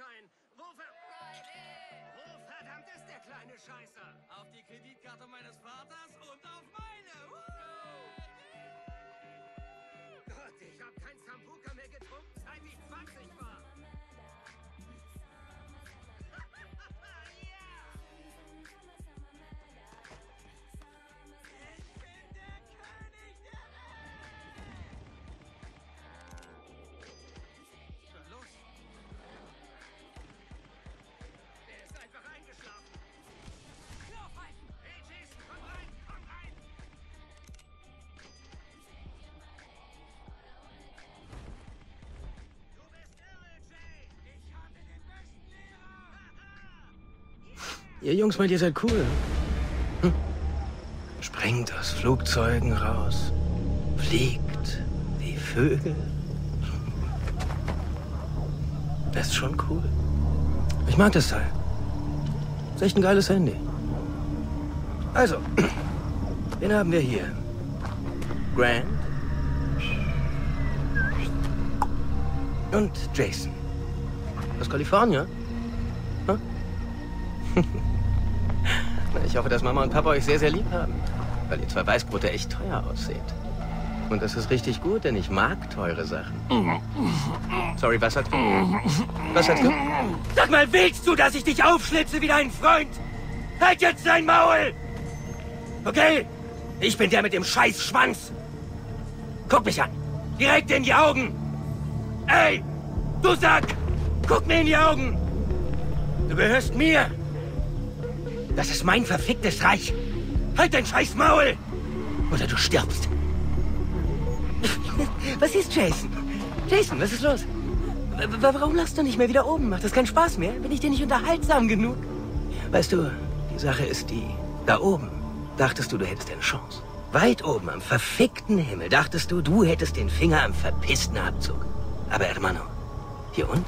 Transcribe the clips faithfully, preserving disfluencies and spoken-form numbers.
Führerschein. Wo, ver Wo verdammt ist der kleine Scheißer? Auf die Kreditkarte meines Vaters und auf meine. Gott, ich hab kein Sambuca mehr getrunken, seit ich zwanzig war. Ihr Jungs meint, ihr seid cool. Hm? Springt aus Flugzeugen raus. Fliegt wie Vögel. Das ist schon cool. Ich mag das Teil. Ist echt ein geiles Handy. Also, wen haben wir hier? Grant. Und Jason. Aus Kalifornien? Hm? Ich hoffe, dass Mama und Papa euch sehr, sehr lieb haben. Weil ihr zwei Weißbrote echt teuer ausseht. Und das ist richtig gut, denn ich mag teure Sachen. Sorry, was hast du? Was hast du? Sag mal, willst du, dass ich dich aufschlitze wie deinen Freund? Halt jetzt dein Maul! Okay? Ich bin der mit dem scheiß Schwanz. Guck mich an. Direkt in die Augen. Ey! Du Sack! Guck mir in die Augen! Du gehörst mir! Das ist mein verficktes Reich! Halt dein scheiß Maul! Oder du stirbst! Was ist Jason? Jason, was ist los? W warum lachst du nicht mehr wieder oben? Macht das keinen Spaß mehr? Bin ich dir nicht unterhaltsam genug? Weißt du, die Sache ist die... Da oben dachtest du, du hättest eine Chance. Weit oben am verfickten Himmel dachtest du, du hättest den Finger am verpissten Abzug. Aber Hermano, hier unten...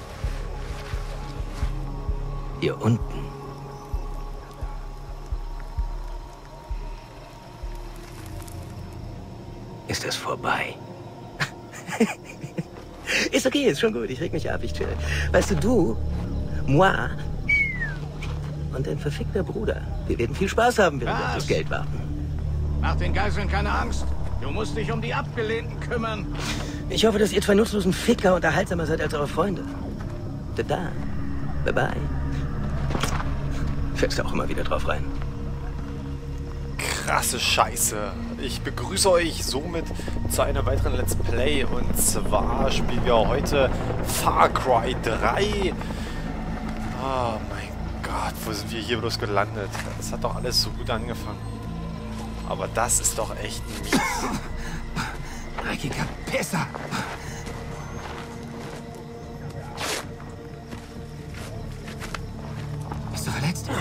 Hier unten... ist es vorbei. Ist okay, ist schon gut. Ich reg mich ab, ich chill. Weißt du, du, moi und dein verfickter Bruder, wir werden viel Spaß haben, während wir auf das Geld warten. Mach den Geiseln keine Angst. Du musst dich um die Abgelehnten kümmern. Ich hoffe, dass ihr zwei nutzlosen Ficker unterhaltsamer seid als eure Freunde. Tada. Bye bye. Fällst du auch immer wieder drauf rein. Krasse Scheiße. Ich begrüße euch somit zu einer weiteren Let's Play. Und zwar spielen wir heute Far Cry drei. Oh mein Gott, wo sind wir hier bloß gelandet? Das hat doch alles so gut angefangen. Aber das ist doch echt mies. Dreckiger Pisser. Bist du verletzt?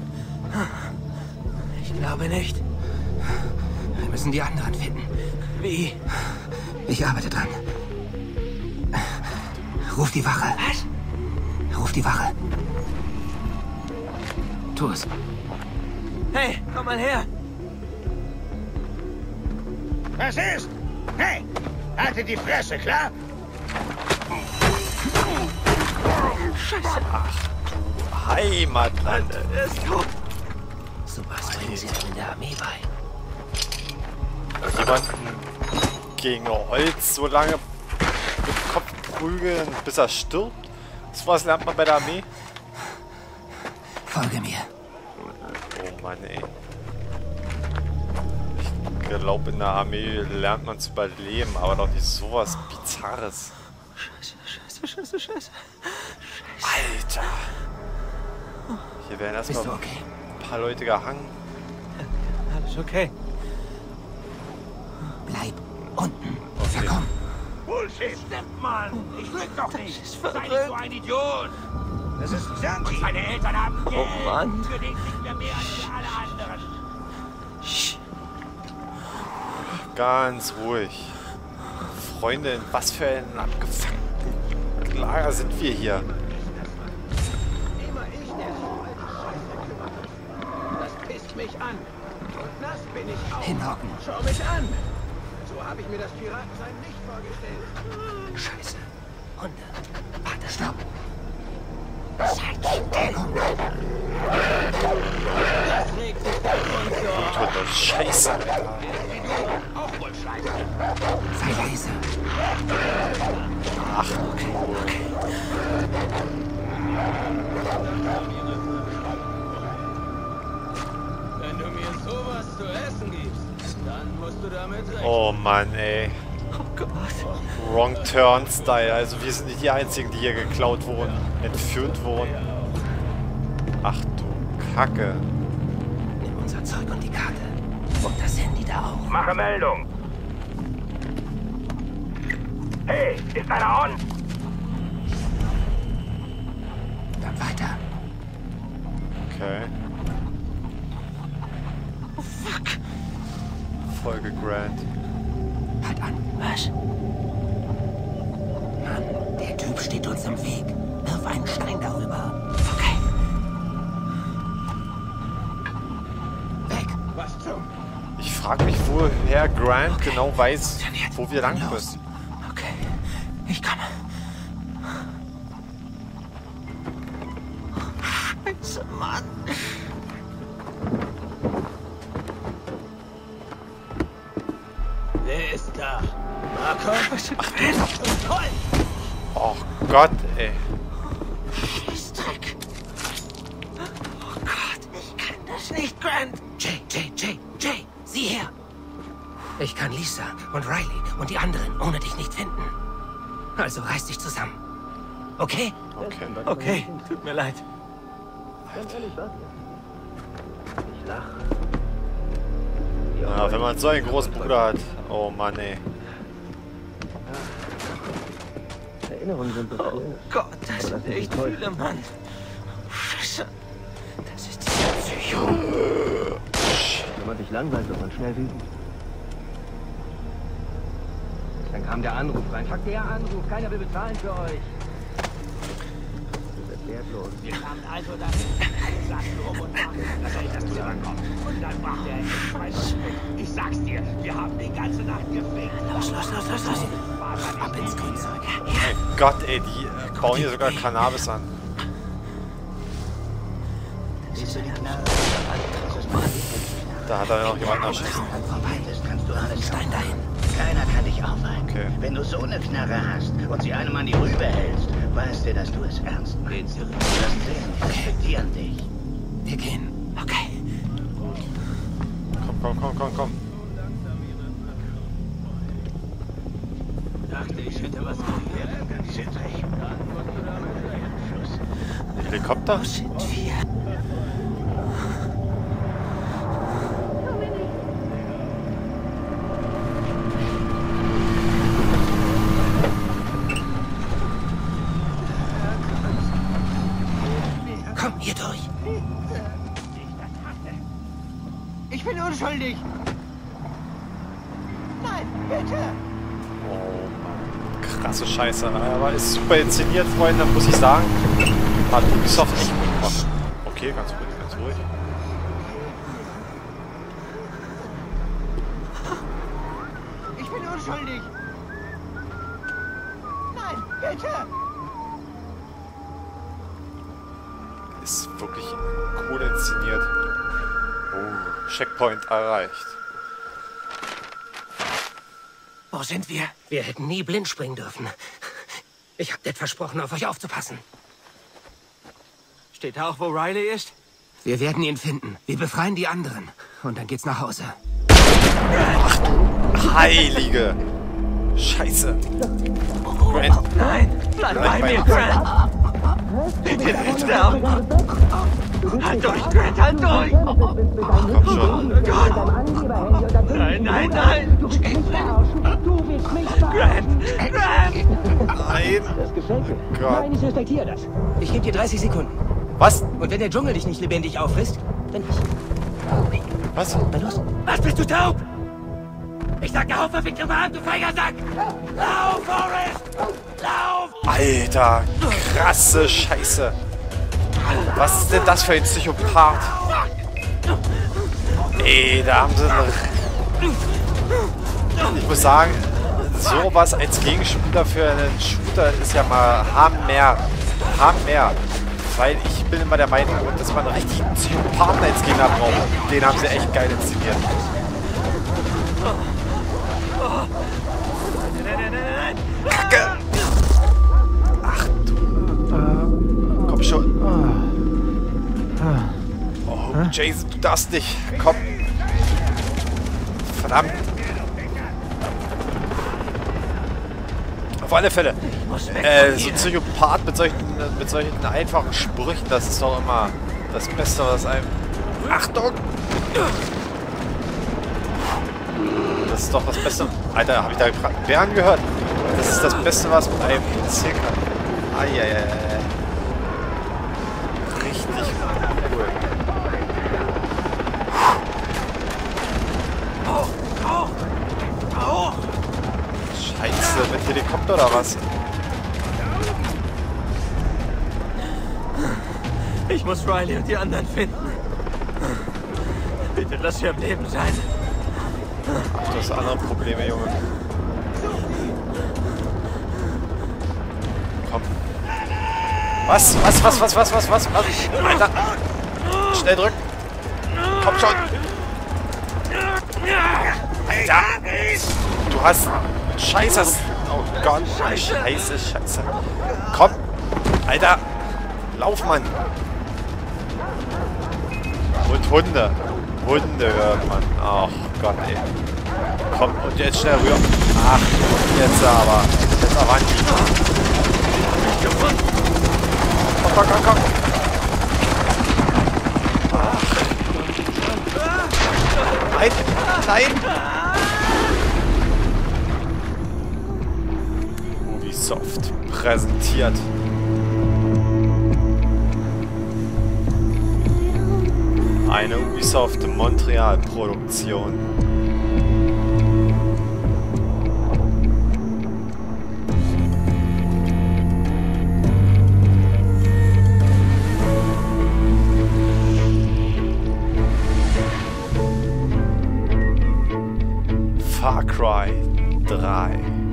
Ich glaube nicht. Wir müssen die anderen finden. Wie? Ich arbeite dran. Ruf die Wache. Was? Ruf die Wache. Tu es. Hey, komm mal her. Was ist? Hey, halte die Fresse, klar? Scheiße. Ach du Heimatland. Er ist tot. So was bringen sie in der Armee bei. Jemanden gegen Holz so lange mit dem Kopf prügeln, bis er stirbt? Das was lernt man bei der Armee? Folge mir. Oh Mann, ey. Ich glaube, in der Armee lernt man zu überleben, aber doch nicht sowas Bizarres. Scheiße, scheiße, scheiße, scheiße. Alter! Hier werden erstmal okay? ein paar Leute gehangen. Alles okay. Bleib unten. Okay. Komm. Bullshit, stimmt, Mann! Ich lüg doch nicht! ist Sei verrückt. nicht so ein Idiot! Das ist Santi! Und seine Eltern haben Geld! Oh Mann. Für den kriegen wir mehr als für alle anderen! Shh. Ganz ruhig. Freunde, in was für ein abgefuckten Lager sind wir hier? Immer ich, der so alte Scheiße kümmert. Das pisst mich an. Und nass bin ich auch. Hinhocken. Schau mich an! So habe ich mir das Piratensein nicht vorgestellt. Scheiße. Hunde. Warte, stopp. Scheiße, Alter. Sei leise. Ach, Okay, okay. Wenn du mir sowas zu essen gibst, dann musst du damit rechnen. oh Mann, ey. Oh Gott. Wrong Turn Style. Also wir sind nicht die einzigen, die hier geklaut wurden, entführt wurden. Ach du Kacke. Nimm unser Zeug und die Karte. Und das Handy da auch. Mache Meldung. Hey, ist einer on? Dann weiter. Okay. Oh fuck. Folge Grant. Halt an. Was? Mann, der Typ steht uns im Weg. Wirf einen Stein darüber. Okay. Weg. Was zum? Ich frage mich, woher Grant genau weiß, wo wir lang Los. müssen. Okay. Ich komme. Scheiße, Mann. Wer ist da? Markus? Ach du Toll! Oh Gott, ey. Scheißdreck. Oh Gott, ich kann das nicht, Grant. Jay, Jay, Jay, Jay, sieh her. Ich kann Lisa und Riley und die anderen ohne dich nicht finden. Also reiß dich zusammen. Okay? Okay. Okay, tut mir leid. Ganz ehrlich, was? Ich lache. Ja, wenn man so einen großen Bruder hat. Oh Mann, ey. Erinnerungen sind so Oh schön. Gott, das sind echt viele, Mann. Scheiße. Das ist dieser Psycho. Wenn man sich langweilt, wird man schnell wütend. Dann kam der Anruf rein. Fuck der Anruf, keiner will bezahlen für euch. Das ist wertlos. Wir kamen also dahin, alle sagten rum und machen, dass euch das zusammenkommt. Und dann macht er einen Scheiß. Ich sag's dir, wir haben die ganze Nacht gefickt. Los, los, los, los, los. Ab ins Grünzeug. Ja. Mein Gott, ey, die äh, bauen hier sogar Cannabis an. Siehst du die Knarre? Da hat er noch jemanden erschossen. Dann vorbei. Das kannst du alles Stein dahin. Keiner kann dich aufhalten. Okay. Wenn du so eine Knarre hast und sie einem an die Rübe hältst, weißt du, dass du es ernst meinst. Du wirst sehen, die respektieren dich. Wir gehen. Okay. Komm, komm, komm, komm, komm. Dachte, ich hätte was gehört. Schüttrig. Helikopter? Wo sind wir? Komm, hier durch. Ich bin unschuldig. Nein, bitte. Oh Mann. Krasse Scheiße. Aber ist super inszeniert, Freunde, muss ich sagen. Hat Ubisoft nicht gut gemacht. Okay, ganz ruhig, ganz ruhig. Ich bin unschuldig. Nein, bitte. Ist wirklich cool inszeniert. Oh, Checkpoint erreicht. Wo sind wir? Wir hätten nie blind springen dürfen. Ich hab Dad versprochen, auf euch aufzupassen. Steht da auch, wo Riley ist? Wir werden ihn finden. Wir befreien die anderen. Und dann geht's nach Hause. Heilige Scheiße. Grant, Nein, bleib bei mir, Grant. Bitte nicht sterben. Halt durch, Grant, halt durch. komm schon. Nein, nein, nein. Grant, Grant. Nein. Gott. Nein, ich respektiere das. Ich gebe dir dreißig Sekunden. Was? Und wenn der Dschungel dich nicht lebendig auffrisst, dann ich. Was? Na los. Was, bist du taub? Ich sag, hau verfickte Mann, du feiger Sack. Lauf, Forrest. Lauf. Alter, krasse Scheiße. Was ist denn das für ein Psychopath? Ey, da haben sie einen... Ich muss sagen, sowas als Gegenspieler für einen Shooter ist ja mal Hammer. Hammer. Weil ich bin immer der Meinung, dass man einen richtigen Psychopathen als Gegner braucht. Den haben sie echt geil inszeniert. Nein, nein, nein, nein! Kacke! Ach du. Komm schon. Oh, Jason, du darfst nicht. Komm. Verdammt. Auf alle Fälle. Äh, so ein Psychopath mit solchen, mit solchen einfachen Sprüchen, das ist doch immer das Beste, was einem... Achtung! Das ist doch das Beste... Alter, habe ich da gerade einen Bären gehört? Das ist das Beste, was mit einem passieren kann. Eieiei. Richtig cool. Scheiße, mit Helikopter oder was? Ich muss Riley und die anderen finden. Bitte lass sie am Leben sein. Ach, du hast andere Probleme, Junge. Komm. Was? Was? Was? Was? Was? Was? Was? Was? Alter! Schnell drücken! Komm schon! Alter! Du hast... Scheiße! Oh Gott! Scheiße, Scheiße! Komm! Alter! Lauf, Mann! Und Hunde! Hunde hört man. Ach Gott, ey. Komm, und jetzt schnell rüber. Ach, jetzt aber. Jetzt aber nicht. Komm, komm, komm, komm. Ach. Nein, nein. Ubisoft präsentiert. Eine Ubisoft Montreal-Produktion. Far Cry drei.